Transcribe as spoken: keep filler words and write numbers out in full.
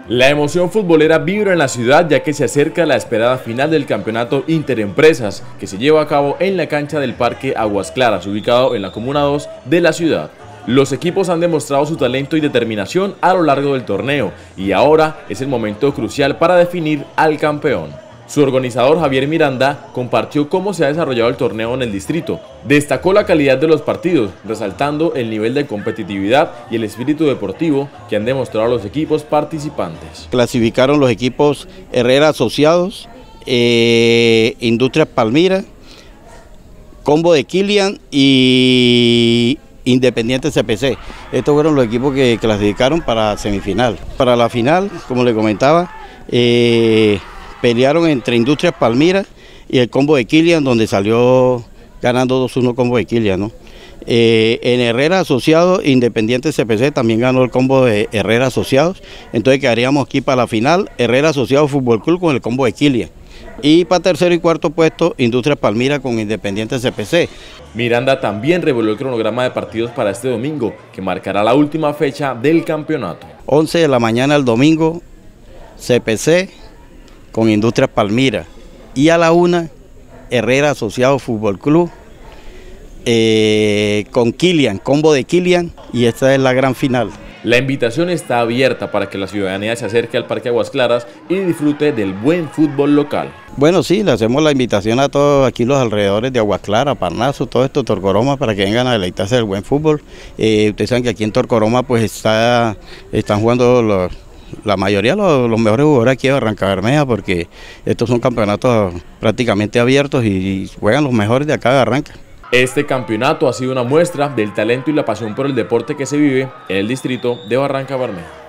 La emoción futbolera vibra en la ciudad ya que se acerca la esperada final del campeonato Interempresas que se lleva a cabo en la cancha del Parque Aguas Claras, ubicado en la Comuna dos de la ciudad. Los equipos han demostrado su talento y determinación a lo largo del torneo y ahora es el momento crucial para definir al campeón. Su organizador Javier Miranda compartió cómo se ha desarrollado el torneo en el distrito. Destacó la calidad de los partidos, resaltando el nivel de competitividad y el espíritu deportivo que han demostrado los equipos participantes. Clasificaron los equipos Herrera Asociados, eh, Industrias Palmira, Combo de Kilian y Independiente C P C. Estos fueron los equipos que clasificaron para semifinal. Para la final, como le comentaba, eh, pelearon entre Industrias Palmira y el Combo de Kilian, donde salió ganando dos uno Combo de Kilian, ¿no? Eh, en Herrera Asociados, Independiente C P C también ganó el Combo de Herrera Asociados, entonces quedaríamos aquí para la final, Herrera Asociados Fútbol Club con el Combo de Kilian. Y para tercero y cuarto puesto, Industrias Palmira con Independiente C P C. Miranda también reveló el cronograma de partidos para este domingo, que marcará la última fecha del campeonato. once de la mañana el domingo, C P C con Industrias Palmira, y a la una, Herrera Asociado Fútbol Club, eh, con Kilian, Combo de Kilian, y esta es la gran final. La invitación está abierta para que la ciudadanía se acerque al Parque Aguas Claras y disfrute del buen fútbol local. Bueno, sí, le hacemos la invitación a todos aquí los alrededores de Aguas Claras, Parnaso, todo esto, Torcoroma, para que vengan a deleitarse del buen fútbol. Eh, ustedes saben que aquí en Torcoroma pues está, están jugando los... la mayoría de los, los mejores jugadores aquí de Barrancabermeja, porque estos son campeonatos prácticamente abiertos y juegan los mejores de acá de Barranca. Este campeonato ha sido una muestra del talento y la pasión por el deporte que se vive en el distrito de Barrancabermeja.